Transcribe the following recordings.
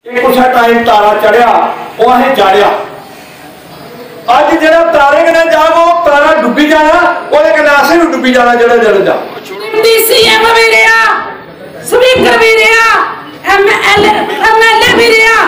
कुछ टाइम तारा चढ़िया वो असें जाड़िया। अज जो तारे कन्नै जाग वो तारा डुबी जाना, वो असें भी डुबी जाना। जो जा सीएम भी रहा, स्पीकर भी रहा, एमएलए भी रहा।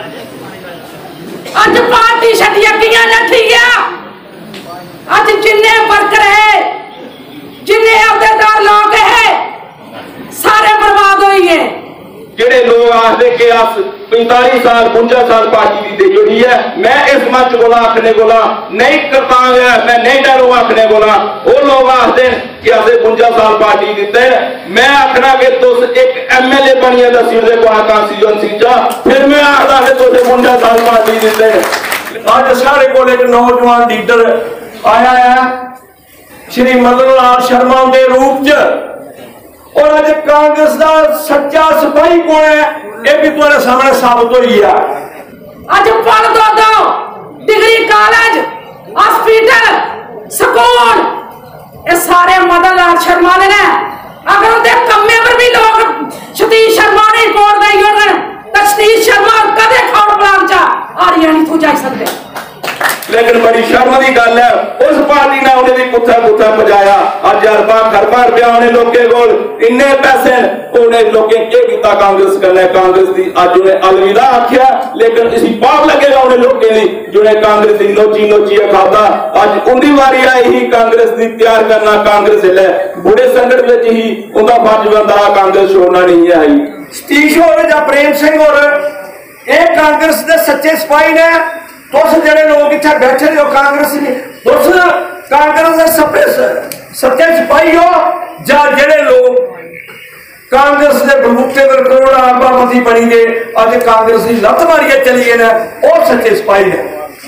अज पार्टी छटिया किया नठी गया। अज जिन्ने वर्कर है, जिन्ने अहदेदार लोग है, सारे बर्बाद हो गए। जेडे लोग आखते कि अस 45 साल 52 साल पार्टी की जोड़ी है, मैं इस मंच को आखने को नहीं करता, मैं नहीं डरू आखने को। वो लोग आखते कि असें 52 साल पार्टी दिते, मैं आखना कि तुम एक एमएलए बनिए दसी कॉन्स्टिट्यूएंसी चा, फिर मैं आखदा कि तुम 52 साल पार्टी दिते। अज साढ़े को एक नौजवान लीडर आया है श्री मदन लाल शर्मा के रूप च, और अज कांग्रेस का सच्चा सिपाही कौन है यह भी तुम्हारे सामने साबित हो गया। अज पढ़ दो डिग्री कॉलेज, हॉस्पिटल, स्कूल, ये सारे मदन लाल शर्मा ने। अगर उनके कम्मे पर भी लोग सतीश शर्मा ने रिपोर्ट दी होगी तो सतीश शर्मा कदे खाउट प्लान चा आरिया नहीं तू जा सकते। लेकिन बड़ी शर्म की गल है, उस पार्टी ने उन्हें भी कुत्था कुत्था बजाया। अज अरबा खरबा रुपया उन्हें लोगों को इन्ने पैसे उन्हें लोगों के किया कांग्रेस करना, कांग्रेस की अज उन्हें अलविदा आख्या। लेकिन इसी पाप लगेगा उन्हें लोगों की जिन्हें कांग्रेस की नोची नोची खाता। अज उनकी वारी आई ही कांग्रेस की तैयार करना, कांग्रेस है बुरे संकट में ही उनका फर्ज बनता, कांग्रेस छोड़ना नहीं है। सतीश होर या प्रेम सिंह होर ये कांग्रेस के सच्चे सिपाही ने। तुस जेडे लोग इत्थे बैठे हो कांग्रेस तुस कांग्रेस के सच्चे सिपाही हो, या जेडे लोग कांग्रेस के बलबूते पर करोड़ा अरबापति बनी गए अज कांग्रेस की लत मारिए चली गए ना, वो सच्चे सिपाही ने।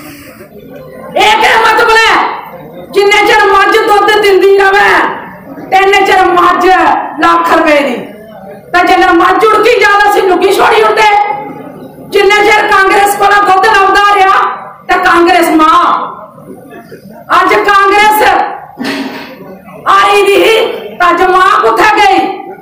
मतलब है जिन्ने चर मझ दुध दिंदी रवे तिन्ने चर मझ लाख रुपए दी, तो जिन्ने मझ उड़की ज्यादा सी लुकी छोड़ी उड़ते। जिन्ने चर कांग्रेस को दुध लभदा रहा तो कांग्रेस मां, अज कांग्रेस आई दी अज मां कुत्थे गई,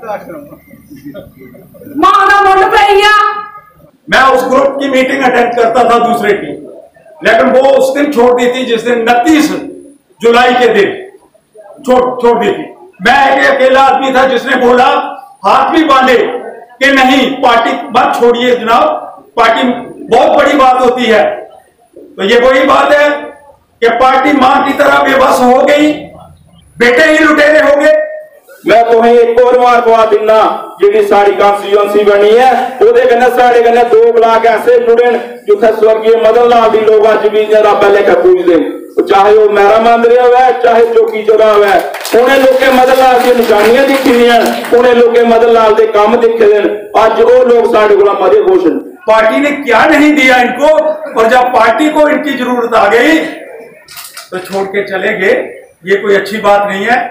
मां का मुंड पई आ। मैं उस ग्रुप की मीटिंग अटेंड करता था दूसरे की, लेकिन वो उस दिन छोड़ दी थी जिस दिन 29 जुलाई के दिन छोड़ दी थी। मैं एक अकेला आदमी था जिसने बोला हाथ भी बांधे कि नहीं पार्टी मत छोड़िए जनाब, पार्टी बहुत बड़ी बात होती है। तो ये वही बात है कि पार्टी मां की तरह बेबस हो गई, बेटे ही लुटेरे हो गए। मैं तुम्हें एक और बार दवा दिना, जी सारी कॉन्स्टिट्यूएंसी बनी है वो साढ़े कन्ने 2 ब्लॉक ऐसे जुड़े जिथे स्वर्गीय मदन लाल दी लोग अज भी रब लेखा पूजते, चाहे वो मैरा मंदिर है चाहे चौकी चौरा है। उन्हें लोग मदन लाल की निशानियां दिखी दी, उन्हें लोग मदन लाल के काम दिखे दिन। अज वो लोग साढ़े को मजे खुश हैं। पार्टी ने क्या नहीं दिया इनको, और जब पार्टी को इनकी जरूरत आ गई तो छोड़ के चले गए। ये कोई अच्छी बात नहीं है।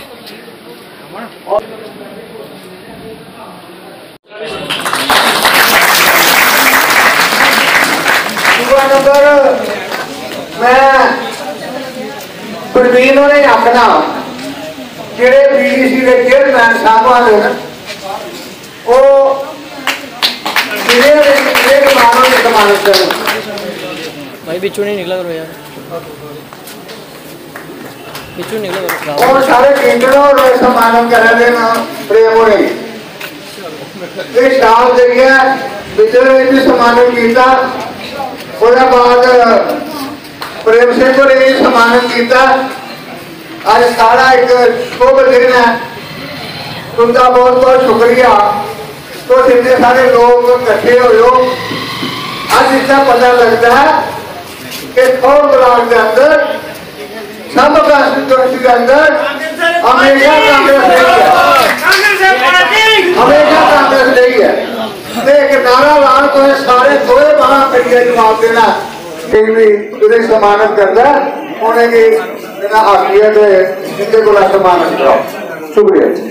मैं प्रवीण ने आखना जेडे बीडीसी के चेयरमैन साहब ने वो भाई बिचू नहीं निकला करो यार, बिचू निकला करो। और सारे केंद्रों और सम्मान कर देना प्रेम होने ये स्टाफ देखिए बिचरे भी सम्मान किया। उसके बाद प्रेम सिंह को भी सम्मान किया। आज सारा एक शुभ दिन है, तुमका बहुत बहुत शुक्रिया। तो इतने सारे लोग इकट्ठे हो, आज इसका पता लगता है कि थोड़ ब्लॉक के अंदर सब कॉन्स्टिट्यूएंसी के अंदर हमेशा कांग्रेस नहीं है, हमेशा कांग्रेस नहीं है। एक नारा लाल को सारे थोड़े बाहर करिए जवाब देना कि सम्मानित करता उन्हें की हाकियत इनके को सम्मानित करो। शुक्रिया।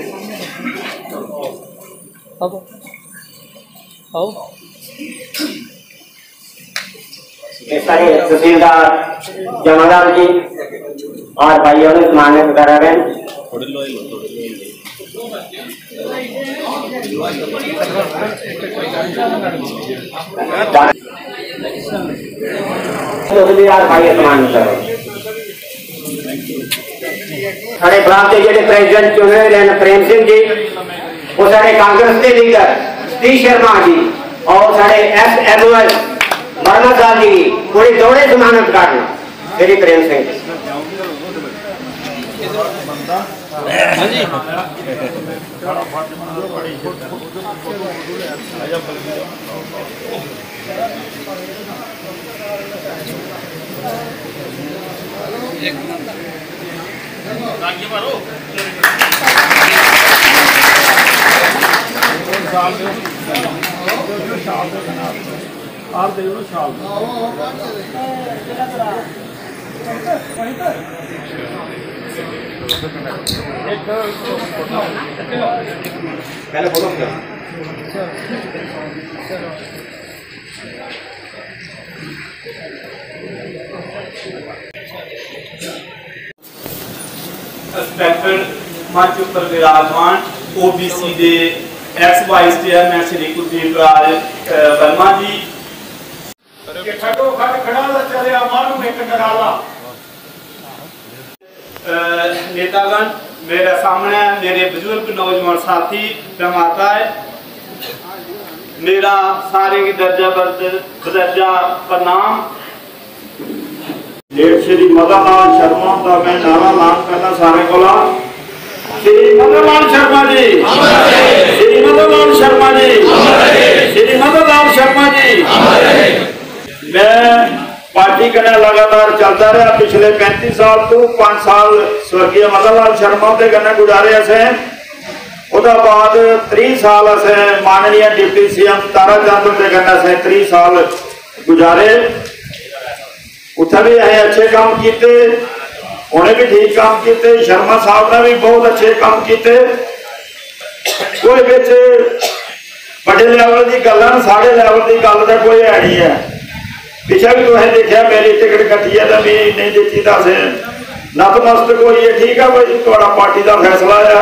सारे तहसीलदार जमादार जी और भाइयों ने सम्मानित करा रहे हैं। साढ़े ब्लॉक के जेडे प्रेसिडेंट चुने रहे प्रेम सिंह जी, वो साढ़े कांग्रेस के लीडर सतीश शर्मा जी और साढ़े SMOS वर्मा साहब जी पूरी दौड़े जमानत काटना श्री प्रेम सिंह जी। पहले फोटो इंस्पैक्टर मंच पर विराजमान OBC के ex vice chairman Shri Kuldeep Raj Verma ji. नेतागण मेरे सामने मेरे बुजुर्ग नौजवान साथी प्रमाता है, मेरा सारे की दर्जा प्रणाम। श्री मदन लाल शर्मा का मैं नारा ऐलान करना सारे को। श्री मदन लाल शर्मा जी, श्री मदन लाल शर्मा जी, श्री मदन लाल शर्मा जी। मैं पार्टी कने लगातार चलता रहा, पिछले 35 साल तो 5 साल स्वर्गीय मदन लाल शर्मा के कने गुजारे असें। उसके बाद 30 साल असें माननीय डिप्टी CM ताराचंद के कने असें 30 साल गुजारे। उत्थे भी असें अच्छे काम किए, उन्हें भी ठीक काम किए, शर्मा साहब ने भी बहुत अच्छे काम किए। कोई बिच बड़े लेवल की गल, साढ़े लेवल की गल का कोई है नहीं है। पिछले भी तुसें देखा मेरी टिकट कटी है तो भी नहीं दी तो असें नतमस्तक होइए। ठीक है भाई, तुहाड़ा पार्टी का फैसला है।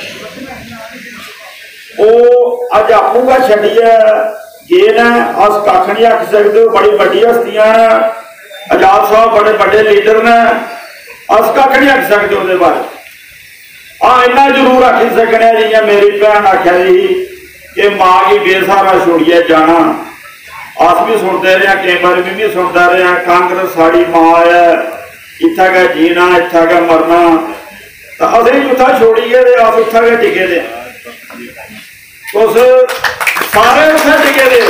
वो अज आपूगा छड्डिए गए ने, अस कख नहीं आख सकते। बड़ी बड़ी हस्तियां ने, आजाद साहब बड़े बड़े लीडर ने, अस कख नहीं आख सकते उसके बारे। हाँ इन्ना जरूर आखी सकने जियां मेरी भैन आख्या जी कि मां की बेसहारा छोड़िए जाना। अस भी सुनते रहे, कई बार भी सुनता रहा, कांग्रेस साड़ी मां है, इत्था गै जीना इत्था गै मरना। तो असें उत्था छोड़िए अस उत्था गै टिके दे, तुस सारे उत्थे टिके दे।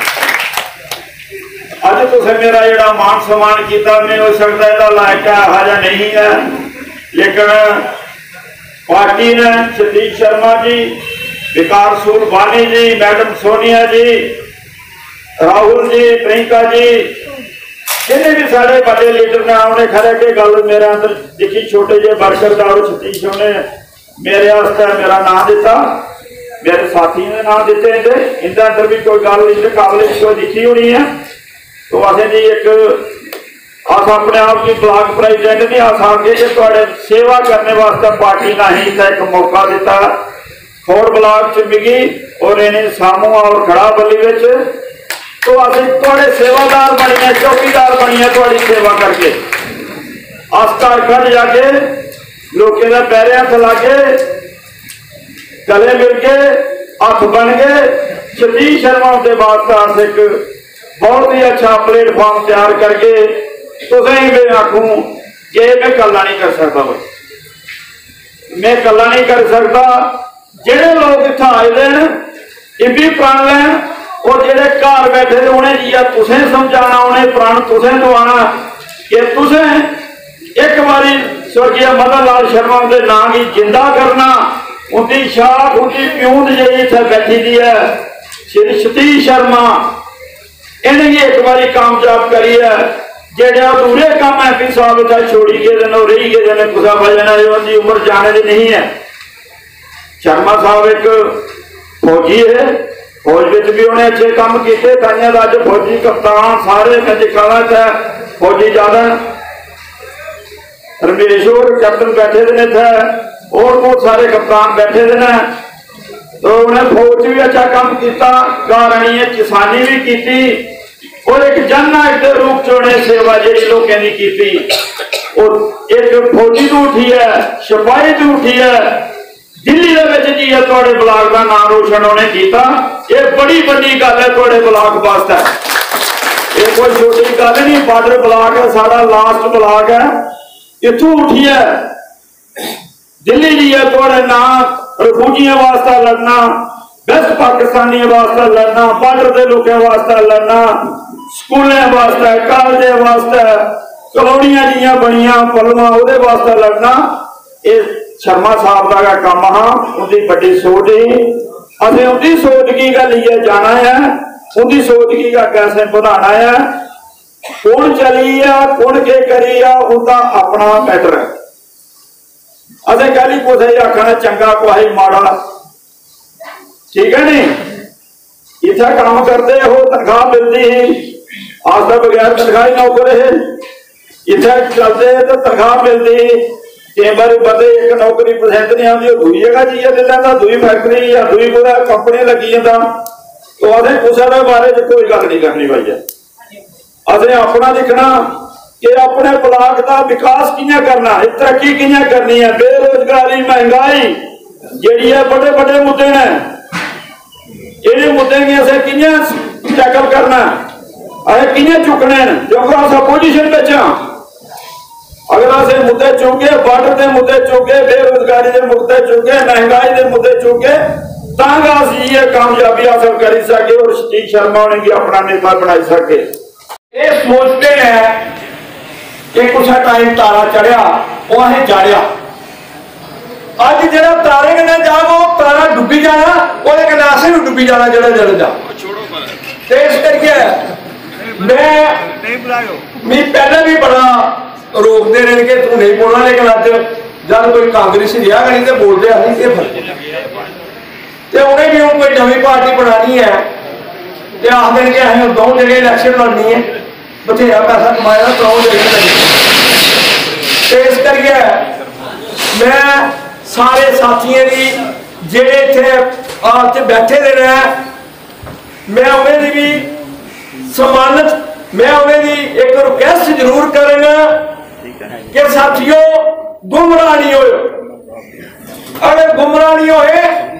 अज तुसें मेरा जोड़ा मान सम्मान किया, मैं हो सकता है लायक है या नहीं है, लेकिन पार्टी ने सतीश शर्मा जी, विकास सूरबानी जी, मैडम सोनिया जी, राहुल जी, प्रियंका जी, जिन्हें भी सारे बड़े लीडर ने उन्हें खड़े के गल मेरे अंदर दिखी। छोटे जे वर्कर सतीश ने मेरे वास्ते मेरा नाम दिता, मेरे साथी ने नाम दिते। इनके अंदर भी कोई गल काबिल कोई दिखी होनी है। तो असें जी एक अस अपने आप की ब्लॉक प्रेसिडेंट नहीं आ सकते कि थोड़े सेवा करने वास्ते पार्टी ने ही एक मौका दिता। खोड़ ब्लॉक च मिगी और इन्हें सामू और खड़ा बली विच, तो असीं थोड़े सेवादार बनिए, चौकीदार बनिए थोड़ी सेवा करके। अस घर घर जाके लोगों के पैरे हथ लागे, गले मिल के हथ बन गए। सतीश शर्मा के वास्ते अस एक बहुत ही अच्छा प्लेटफॉर्म तैयार करके तुसें मैं आखूं कि मैं कला नहीं कर सकता, मैं कला नहीं कर सकता। जेडे लोग इत्थे आए दिन इब्बी प्रण लैन, और जेडे घर बैठे थे उन्हें जी तुसें समझाना, उन्हें प्रण तुसें दवाना कि तुसें एक बारी स्वर्गीय मदन लाल शर्मा के नाम की जिंदा करना। उनकी शाख उनकी प्यूंद जी इत्थे बैठी दी है श्री सतीश शर्मा, इन्हें भी एक बारी कामयाब करी है। जेडे अधूरे काम MP साहब इतना छोड़ी गए दिन और रही गए दिन, कुछ वजन उनकी उम्र जाने की नहीं है। शर्मा साहब एक फौजी है, फौज में भी उन्हें अच्छे काम किए, ताइया अज फौजी कप्तान सारे काला फौजी ज्यादा रमेश और कैप्टन बैठे थे इतने और बहुत सारे कप्तान बैठे थे तो उन्हें फौज भी अच्छा काम किया, कारणी किसानी भी की और एक जननायक के रूप च उन्हें सेवा जी लोगों ने की। और एक फौजी तो उठी है, सिपाही तो उठी है, दिल्ली जी है थोड़े ब्लॉक का नाम रोशन उन्हें किया। ये बड़ी बड़ी गल है थोड़े ब्लॉक वास्ते, ये कोई छोटी गल नहीं। बॉर्डर ब्लॉक है, सारा लास्ट ब्लॉक है, इतों उठी है दिल्ली जी है थोड़े नाम रिफ्यूजियों वास्ते लड़ना, वेस्ट पाकिस्तानी वास्ते लड़ना, बॉर्डर के लोगों वास्ते लड़ना, स्कूलों वास्ते, कॉलेज वास्ते, कॉलोनियां जिया बनिया पलवा वो वास्ते लड़ना। ये शर्मा साहब का काम हाँ, उनकी बड़ी सोच ही असें उनकी सोच की का लिए जाना है, उनकी सोच की का कैसे बढ़ाना है। कौन चली है कौन के करी है उनका अपना मैटर है। असें कहली कुछ आखना चंगा कुछ माड़ा, ठीक है नहीं। इतना काम करते हो तनख्वाह मिलती ही, आज तक बगैर तनख्वाह नौकर है। इतना चलते तो तनख्वाह मिलती, कई बार बंदे एक नौकरी पसंद नहीं आती, दूई जगह जाइए दे लेंदा, दूई फैक्ट्री या दूई कोई कंपनी लगी जाता। तो असें कुछ के बारे च कोई गल नहीं करनी भाई है। असें अपना दिखना कि अपने ब्लॉक का विकास कियां करना, तरक्की कियां करनी है। बेरोजगारी महंगाई जी है बड़े बड़े मुद्दे ने, ये मुद्दे की असें कियां टैकल करना, असें कियां चुकने, क्योंकि अस अपोजिशन में हाँ। अगर असें मुद्दे चुके, बॉर्डर के मुद्दे चुके, बेरोजगारी के मुद्दे चुके, महंगाई के मुद्दे चुके, तांगा असीं ये कामयाबी हासिल कर सके और सतीश शर्मा ने भी अपना नेता बना सके। ये सोचते हैं कि कुछ टाइम तारा चढ़िया वो असें चाढ़िया, अज जो तारे कन्नै जा वो तारा डुबी जाना, वो असें भी डुबी जाना जड़ा जड़ जा। इस करके मैं पहले भी बड़ा रोकते रहे कि तू नहीं बोलना, लेकिन अज जब कोई कांग्रेसी रिहा करी तो बोलते अं कि फर्क उन्हें भी हम कोई नवी पार्टी बनानी है तो आखिर कि अं दो जगह इलैक्शन लड़नी है, बथेरा पैसा कमाया दो जगह लड़ी। इस करके मैं सारे साथियों की जेडे इतने बैठे दे रहे हैं, मैं उन्हें भी सम्मानित, मैं उन्हें एक रिक्वेस्ट जरूर करूंगा कि साथियों गुमराह नहीं हो। अगर गुमराह नहीं होए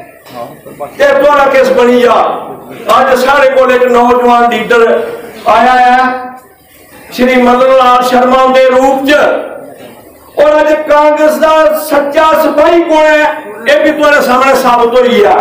तो तुम्हारा किस बनी जा। अज सारे को एक नौजवान लीडर आया है श्री मदन लाल शर्मा के रूप च, और अज कांग्रेस का सच्चा सिपाही कौन है यह भी तुम्हारे सामने साबित हुई है।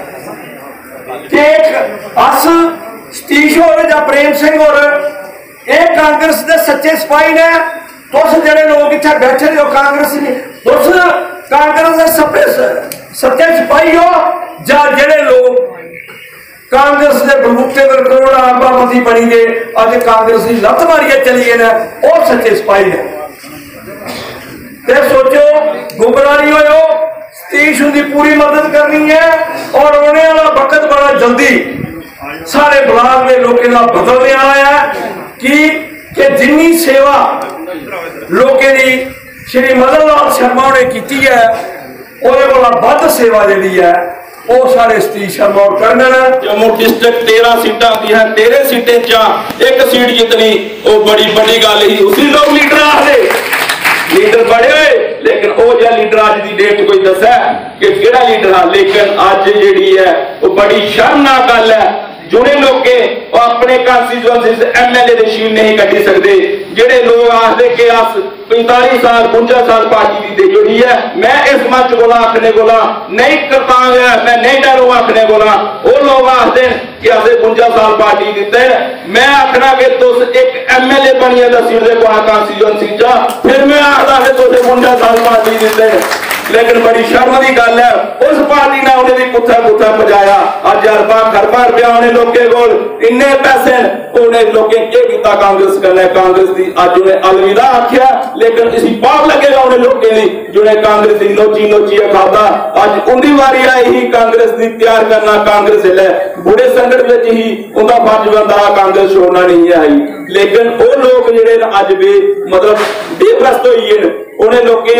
अस सतीश होर या प्रेम सिंह होर ये कांग्रेस के सच्चे सिपाही ने। तुस जेडे लोग इतने बैठे हो कांग्रेस तुस कांग्रेस के सच्चे सिपाही हो, या जेडे लोग कांग्रेस के बलबूते पर करोड़ा अरबापति बनी गए अज कांग्रेस की लत मारिए चली गए और सच्चे सिपाही ने। ते सोचो गुमराह नहीं हो, सतीश उनकी पूरी मदद करनी है और आने वाला वक्त बड़ा जल्दी सारे ब्लॉक में लोगों का बदलने आया है कि जिन्नी सेवा लोगों की श्री मदन लाल शर्मा ने की है वो सेवा जी है वो सारे सतीश शर्मा और करना। जम्मू डिस्ट्रिक्ट 13 सीटा आती है, 13 सीटें एक सीट जितनी वो बड़ी बड़ी गल ही। उसी लोग लीडर आखते लीडर बड़े हुए, लेकिन वो जो लीडर अज की डेट कोई दसा कि केड़ा लीडर है। लेकिन अज जी है वो बड़ी शर्मनाक गल है, जुड़े लोग अपने कांस्टिट्यूएंसी MLA की शील नहीं कटी सकते। जेडे लोग आखते कि अस 45 साल 52 साल पार्टी की जुड़ी है, मैं इस मंच को आखने को नहीं करता, मैं नहीं डरू आखने को। वो लोग आखते कि असें 52 साल पार्टी दिते, मैं आखना कि तुम एक MLA बनिए दसी कांस्टिट्यूएंसी चा, फिर मैं आखता कि तुम 52 साल पार्टी दिते। लेकिन बड़ी शर्म की गल है उस पार्टी ने उन्हें भी कुत्था कुत्था पजाया। अज अरबा खरबा रुपया उन्हें लोगों को इन्ने पैसे उन्हें लोगों के किया कांग्रेस करने, कांग्रेस की अज उन्हें अलविदा आख्या। लेकिन इसी पाप लगेगा उन्हें लोगों की जिन्हें कांग्रेस की नोची नोची खाता। अज उनकी वारी आई ही कांग्रेस की तैयार करना, कांग्रेस है बुरे संकट में ही उनका फर्ज बनता कांग्रेस छोड़ना नहीं आई। लेकिन वो लोग जो अज भी मतलब बेफस्त हुई उन्हें लोग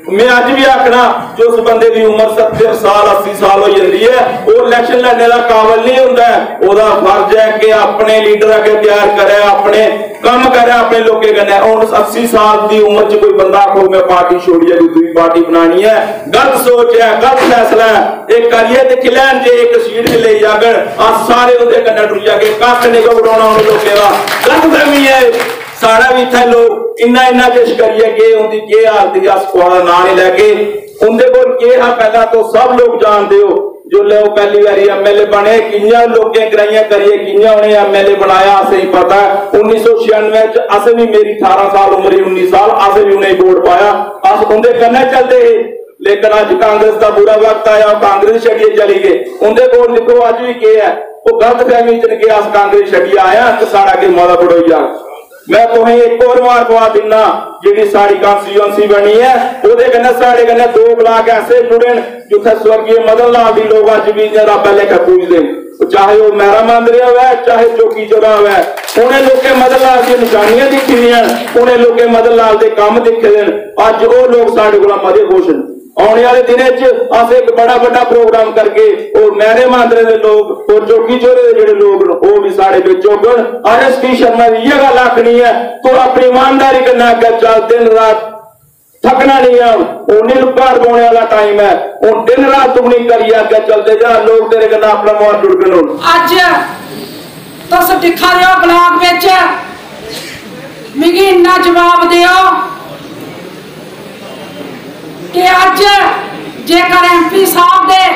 मैं अज भी आखना जो उस बंदे की उम्र 70 साल 80 साल हो जाती है वो इलेक्शन लड़ने का काबिल नहीं होता है। ओदा फर्ज है कि अपने लीडर अगे तैयार करे, अपने काम करे, अपने लोगों कन्नै। हुण 80 साल की उम्र च कोई बंदा आखो मैं पार्टी छोड़िए दूसरी पार्टी बनानी है, गलत सोच है, गलत फैसला है। एक करिए दिख लैन जे एक सीट च ले जागन अस सारे उहदे कन्नै टुर जागे, कख नहीं घबराउणा उहने लोगों का। गलतफहमी है साड़ा भी इत्थे लोग इन्ना इन्ना किश करिए कि उनकी के हालत है, अस कुछ ना नहीं लैके उनके कोल के हा पहला तो सब लोग जानते हो। जो लोग पहली बारी MLA बने किंया लोगें कराइयां करिए किंया उन्हें MLA बनाया असें ही पता है। 1996 असें भी मेरी 18 साल उम्र 19 साल असें भी उन्हें वोट पाया, अस उनके कन्नै चलते ही। लेकिन अज कांग्रेस का बुरा वक्त आया, कांग्रेस छड़िए चली गए। उनके कोल लिखो अज भी के है वो गलतफहमी च के अस कांग्रेस छड़िए आया तो साड़ा के मौला बढ़ोई जा। मैं तुम्हें एक और बार पवा दिना जी साड़ी कॉन्स्टिट्यूएंसी बनी है वो साढ़े कन्नै 2 ब्लॉक ऐसे जुड़े जिथे स्वर्गीय मदन लाल दी लोग अज भी रब लेखा पूजते, चाहे वो मैरा मंदिर हो चाहे चौकी चौरा हो। उन्हें लोग मदन लाल की निशानियां दिखी दी, उन्हें लोग मदन लाल के काम दिखे दे। अज वो लोग साढ़े को मजे खुश हैं। आने वाले दिनों अस एक बड़ा बड़ा प्रोग्राम करके और मैरे मांदरे के लोग और चौकी चोरे के जोड़े लोग वो भी साढ़े बिच होगन। RSP शर्मा की यह गल आखनी है तो अपनी ईमानदारी के अगे चल, दिन रात थकना नहीं है। उन्हें घर पाने वाला टाइम है, हूं दिन रात तुमनी करिए अगे चलते जा, लोग तेरे कन्नै अपना मोहर जुड़ गए। अज तुस दिखा रहे हो ब्लॉक विच मिगी इन्ना जवाब दियो कि अज जेकर MP साहब दे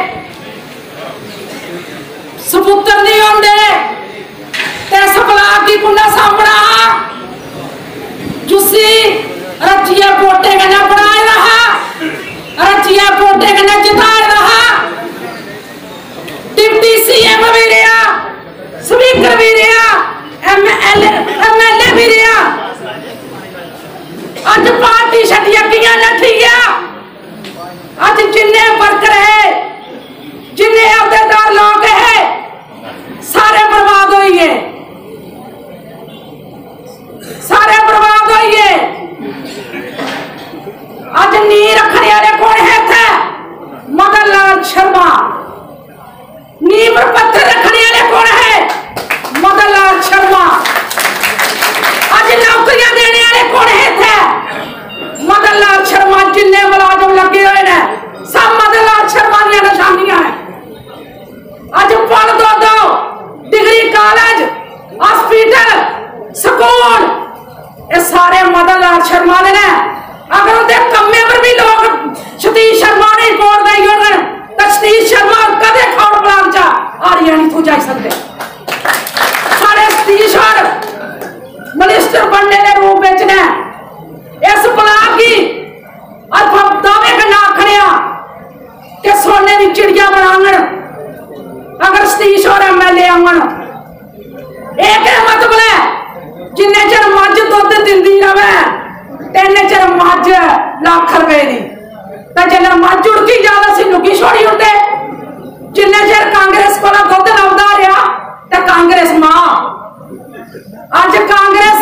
सपुत्र नहीं होंदे ते इस ब्लॉक की कुन्ना सामना जुस्सी रजिया पोटे कन्नै बनाए रहा, रजिया पोटे कन्नै जिताए रहा, डिप्टी CM भी रहा, स्पीकर भी रहा, MLA भी रहा। अज पार्टी छड्डिया कियां नठी गया? अज जिन्ने वर्कर है जिन्ने अहदेदार लोग है सारे बर्बाद हो गए, सारे बर्बाद हो गए। अज नी रखने वाले कौन है थे? मदन लाल शर्मा। नींव पर पत्थर रखने वाले कौन है? मदन लाल शर्मा। अज नौकरियां देने वाले कौन है थे? मदन लाल शर्मा। जिन्ने मुलाजम लगे हुए ने सब मदन लाल शर्मा दी निशानियां है। अज पढ़ दो डिग्री कॉलेज हॉस्पिटल स्कूल ये सारे मदन लाल शर्मा ने। अगर उनके कम्मे पर भी लोग सतीश शर्मा ने रिपोर्ट दी होगी तो सतीश शर्मा कदे खौड़ ब्लॉक चा आरिया नहीं तू जा सकते। सारे सतीश और मिनिस्टर बनने के रूप में इस ब्लॉक की दावे का ना खड़िया कि सोने की चिड़िया बनांगन अगर सतीश और MLA आवन। एक मतलब है जिन्ने चर मझ दुध दिंदी रवे तेने चर मझ लाख रुपए की तो जिन्हें मझ उड़की ज्यादा सी लुकी छोड़ी होते। जिन्ने चर कांग्रेस को दुध लभदा रहा तो कांग्रेस मां। अज कांग्रेस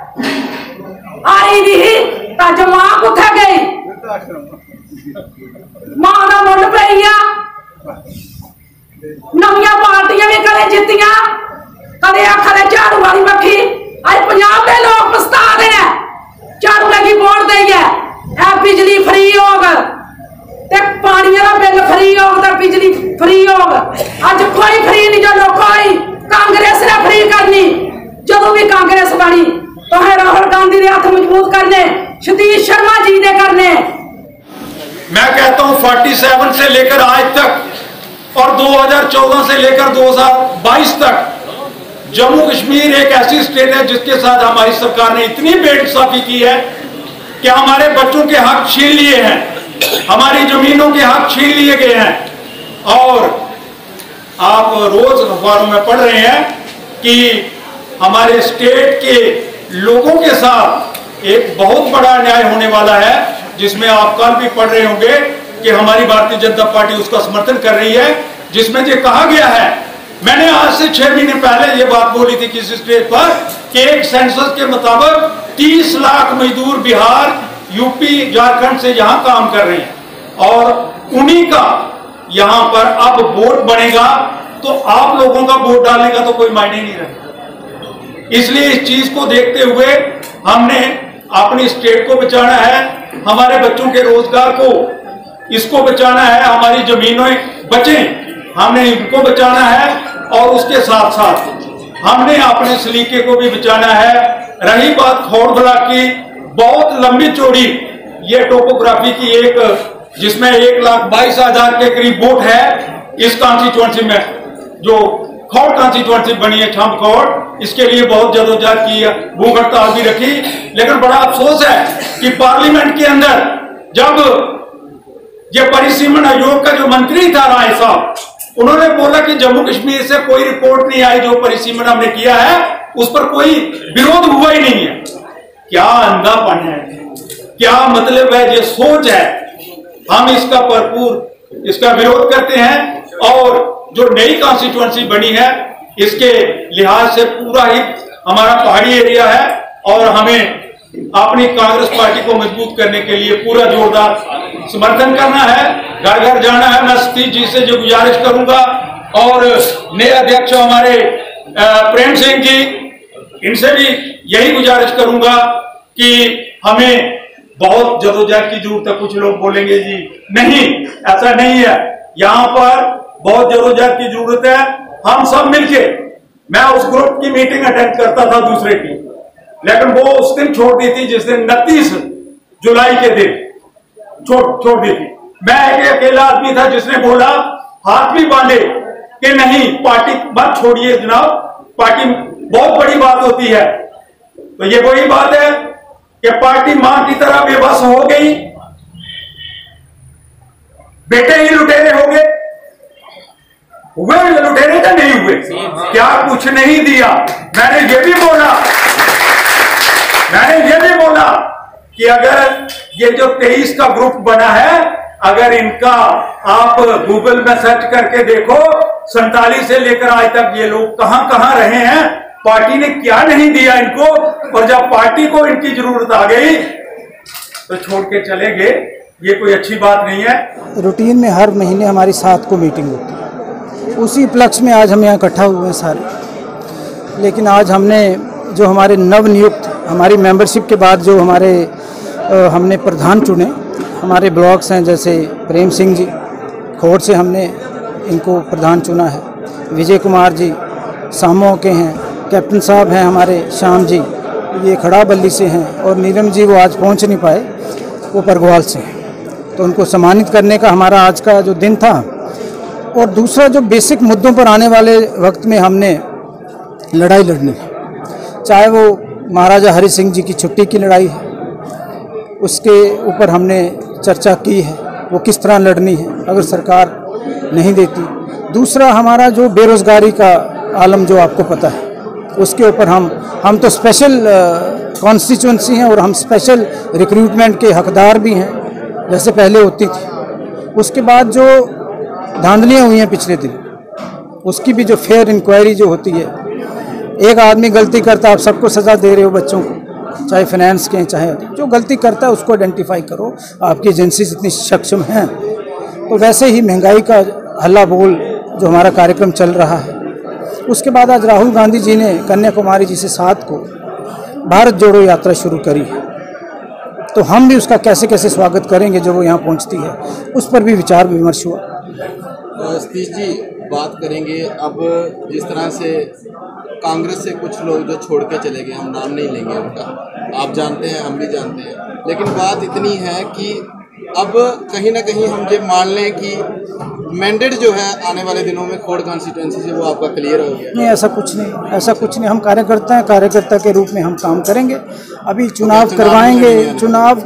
आई नहीं तो अज मां कुत्थे गई? मां का मुंड पै गया। नविया पार्टियां भी कदे जितियां कदे आखा झाड़ू वाली बखी। अज पंजाब के लोग पछता रहे हैं झाड़ू लगी वोट देइए बिजली फ्री होग ते पानी का बिल फ्री होग ते बिजली फ्री होग। अज कोई फ्री नहीं जो कोई कांग्रेस ने फ्री करनी। जो भी कांग्रेस बनी तो है राहुल गांधी के हाथ मजबूत करने, सतीश शर्मा जी ने करने। मैं कहता हूं 47 से लेकर आज तक और 2014 से लेकर 2022 तक जम्मू कश्मीर एक ऐसी स्टेट है जिसके साथ हमारी सरकार ने इतनी बेइंसाफी की है कि हमारे बच्चों के हक छीन लिए हैं, हमारी जमीनों के हक छीन लिए गए हैं। और आप रोज अखबारों में पढ़ रहे हैं कि हमारे स्टेट के लोगों के साथ एक बहुत बड़ा अन्याय होने वाला है, जिसमें आप कल भी पढ़ रहे होंगे कि हमारी भारतीय जनता पार्टी उसका समर्थन कर रही है, जिसमें ये कहा गया है। मैंने आज से 6 महीने पहले ये बात बोली थी किसी स्टेज पर कि एक सेंसस के मुताबिक 30 लाख मजदूर बिहार यूपी झारखंड से यहाँ काम कर रहे हैं और उन्हीं का यहाँ पर अब वोट बनेगा, तो आप लोगों का वोट डालने का तो कोई मायने नहीं रहा। इसलिए इस चीज को देखते हुए हमने अपनी स्टेट को बचाना है, हमारे बच्चों के रोजगार को इसको बचाना है, हमारी जमीनें बचें हमने इनको बचाना है, और उसके साथ साथ हमने अपने सलीके को भी बचाना है। रही बात खौड़ ब्लॉक की, बहुत लंबी चौड़ी ये टोपोग्राफी की एक, जिसमें 1,22,000 के करीब वोट है इस कॉन्स्टिट्यूएंसी में, जो खौड़ कॉन्स्टिट्यूएंसी बनी है छम खौड़, इसके लिए बहुत जदोजहद की है, भूख हड़ताल भी रखी। लेकिन बड़ा अफसोस है कि पार्लियामेंट के अंदर जब ये परिसीमन आयोग का जो मंत्री था राय साहब, उन्होंने बोला कि जम्मू कश्मीर से कोई रिपोर्ट नहीं आई, जो परिसीमन हमने किया है उस पर कोई विरोध हुआ ही नहीं है। क्या अंधापन है, क्या मतलब है, ये सोच है। हम इसका भरपूर इसका विरोध करते हैं, और जो नई कॉन्स्टिट्यूएंसी बनी है इसके लिहाज से पूरा ही हमारा पहाड़ी एरिया है, और हमें अपनी कांग्रेस पार्टी को मजबूत करने के लिए पूरा जोरदार समर्थन करना है, घर घर जाना है। मैं सतीश जी से जो गुजारिश करूंगा, और नए अध्यक्ष हमारे प्रेम सिंह जी, इनसे भी यही गुजारिश करूंगा कि हमें बहुत जदोजहद की जरूरत है। कुछ लोग बोलेंगे जी नहीं, ऐसा नहीं है, यहाँ पर बहुत जदोजहद की जरूरत है। हम सब मिलके, मैं उस ग्रुप की मीटिंग अटेंड करता था दूसरे की, लेकिन वो उस दिन छोड़ दी थी जिस दिन 29 जुलाई के दिन छोड़ दी थी। मैं एक अकेला आदमी था जिसने बोला, हाथ भी बांधे कि नहीं पार्टी मत छोड़िए जनाब, पार्टी बहुत बड़ी बात होती है। तो ये वही बात है कि पार्टी मां की तरह बेबस हो गई, बेटे ही लुटेरे हो गए, हुए लुटेरे तो नहीं हुए, क्या कुछ नहीं दिया। मैंने ये भी बोला कि अगर ये जो 23 का ग्रुप बना है, अगर इनका आप गूगल में सर्च करके देखो, 47 से लेकर आज तक ये लोग कहां कहां रहे हैं, पार्टी ने क्या नहीं दिया इनको, और जब पार्टी को इनकी जरूरत आ गई तो छोड़ के चले गए। ये कोई अच्छी बात नहीं है। रूटीन में हर महीने हमारी 7 को मीटिंग होती है, उसी उपलक्ष्य में आज हम यहाँ इकट्ठा हुए हैं सारे। लेकिन आज हमने जो हमारे नवनियुक्त, हमारी मेंबरशिप के बाद जो हमारे हमने प्रधान चुने, हमारे ब्लॉक्स हैं जैसे प्रेम सिंह जी खौड़ से हमने इनको प्रधान चुना है, विजय कुमार जी सामो के हैं, कैप्टन साहब हैं हमारे श्याम जी, ये खड़ा बल्ली से हैं, और नीलम जी वो आज पहुंच नहीं पाए, वो परगवाल से हैं। तो उनको सम्मानित करने का हमारा आज का जो दिन था। और दूसरा जो बेसिक मुद्दों पर आने वाले वक्त में हमने लड़ाई लड़नी है, चाहे वो महाराजा हरि सिंह जी की छुट्टी की लड़ाई है, उसके ऊपर हमने चर्चा की है, वो किस तरह लड़नी है अगर सरकार नहीं देती। दूसरा हमारा जो बेरोज़गारी का आलम जो आपको पता है, उसके ऊपर हम तो स्पेशल कॉन्स्टिट्यूंसी हैं और हम स्पेशल रिक्रूटमेंट के हकदार भी हैं, जैसे पहले होती थी। उसके बाद जो धांधलियाँ हुई हैं पिछले दिन, उसकी भी जो फेयर इंक्वायरी जो होती है, एक आदमी गलती करता है, आप सबको सज़ा दे रहे हो बच्चों को, चाहे फाइनेंस के हैं, चाहे जो गलती करता है उसको आइडेंटिफाई करो, आपकी एजेंसी इतनी सक्षम हैं। तो वैसे ही महंगाई का हल्ला बोल जो हमारा कार्यक्रम चल रहा है, उसके बाद आज राहुल गांधी जी ने कन्याकुमारी जी से 7 को भारत जोड़ो यात्रा शुरू करी है। तो हम भी उसका कैसे कैसे स्वागत करेंगे जो वो यहाँ पहुँचती है, उस पर भी विचार विमर्श हुआ। सतीश जी, बात करेंगे अब जिस तरह से कांग्रेस से कुछ लोग जो छोड़ के चले गए, हम नाम नहीं लेंगे उनका, आप जानते हैं हम भी जानते हैं, लेकिन बात इतनी है कि अब कहीं ना कहीं हम ये मान लें कि मैंडेट जो है आने वाले दिनों में खौड़ कॉन्स्टिट्यूंसी से वो आपका क्लियर हो गया। नहीं, ऐसा कुछ नहीं, हम कार्यकर्ता हैं, कार्यकर्ता के रूप में हम काम करेंगे। अभी चुनाव करवाएंगे, चुनाव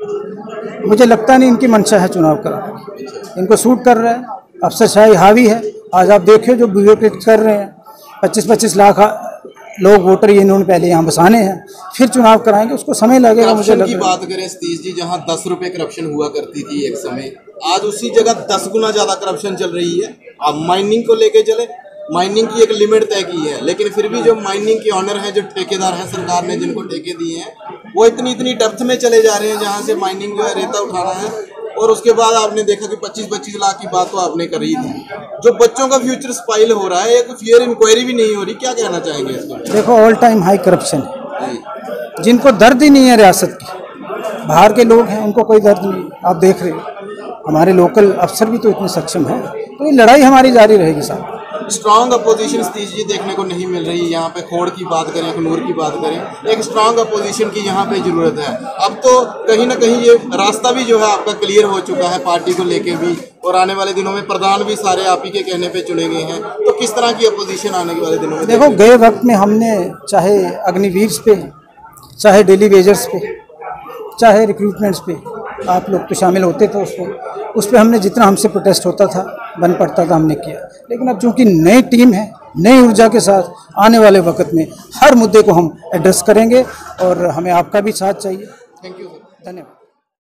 मुझे लगता नहीं इनकी मंशा है चुनाव कराने, इनको सूट कर रहा है, अफसरशाही हावी है। आज आप देखिए जो ब्यूरोक्रेट कर रहे हैं, 25-25 लाख लोग वोटर ये इन्होंने पहले यहाँ बसाने हैं, फिर चुनाव कराएंगे, उसको समय लगेगा। मुझे की बात करें सतीश जी, जहाँ 10 रुपए करप्शन हुआ करती थी एक समय, आज उसी जगह 10 गुना ज्यादा करप्शन चल रही है। आप माइनिंग को लेके चले, माइनिंग की एक लिमिट तय की है, लेकिन फिर भी जो माइनिंग के ऑनर हैं, जो ठेकेदार हैं सरकार ने जिनको ठेके दिए हैं, वो इतनी डेप्थ में चले जा रहे हैं जहाँ से माइनिंग जो है रेता उठाना है। और उसके बाद आपने देखा कि 25-25 लाख की बात तो आपने करी थी। जो बच्चों का फ्यूचर स्पाइल हो रहा है, एक फेयर इंक्वायरी भी नहीं हो रही, क्या कहना चाहेंगे इसको? देखो, ऑल टाइम हाई करप्शन है, जिनको दर्द ही नहीं है रियासत की। बाहर के लोग हैं, उनको कोई दर्द नहीं। आप देख रहे हो हमारे लोकल अफसर भी तो इतने सक्षम हैं, तो ये लड़ाई हमारी जारी रहेगी साहब। स्ट्रांग अपोजिशन सतीश जी देखने को नहीं मिल रही यहाँ पे। खोड़ की बात करें, अखनूर की बात करें, एक स्ट्रांग अपोजिशन की यहाँ पे जरूरत है। अब तो कहीं ना कहीं ये रास्ता भी जो है आपका क्लियर हो चुका है पार्टी को लेके भी, और आने वाले दिनों में प्रधान भी सारे आप ही के कहने पे चुने गए हैं। तो किस तरह की अपोजिशन आने वाले दिनों में? देखो, गए वक्त में हमने चाहे अग्निवीर पे, चाहे डेली वेजर्स पे, चाहे रिक्रूटमेंट्स पे, आप लोग तो शामिल होते थे उस पर हमने जितना हमसे प्रोटेस्ट होता था, बन पड़ता था, हमने किया। लेकिन अब चूंकि नई टीम है, नई ऊर्जा के साथ आने वाले वक्त में हर मुद्दे को हम एड्रेस करेंगे और हमें आपका भी साथ चाहिए। थैंक यू, धन्यवाद।